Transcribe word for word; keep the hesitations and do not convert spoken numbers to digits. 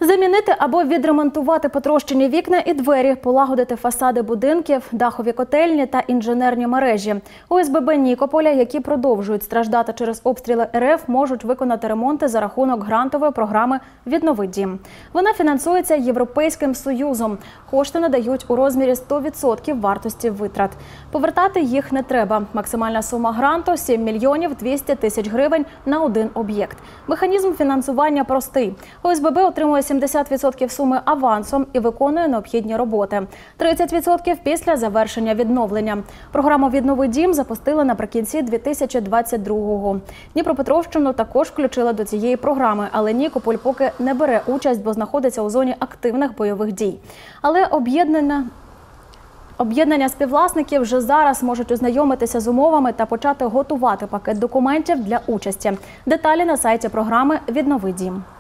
Замінити або відремонтувати потрощені вікна і двері, полагодити фасади будинків, дахові котельні та інженерні мережі. О С Б Б Нікополя, які продовжують страждати через обстріли Р Ф, можуть виконати ремонти за рахунок грантової програми «Віднови дім». Вона фінансується Європейським Союзом. Кошти надають у розмірі сто відсотків вартості витрат. Повертати їх не треба. Максимальна сума гранту – сім мільйонів двісті тисяч гривень на один об'єкт. Механізм фінансування простий. О С Б Б отримує сімдесят відсотків суми авансом і виконує необхідні роботи. тридцять відсотків після завершення відновлення. Програму «Віднови дім» запустили наприкінці дві тисячі двадцять другого. Дніпропетровщину також включили до цієї програми, але Нікополь поки не бере участь, бо знаходиться у зоні активних бойових дій. Але об'єднання Об'єднання співвласників вже зараз можуть ознайомитися з умовами та почати готувати пакет документів для участі. Деталі на сайті програми «Віднови дім».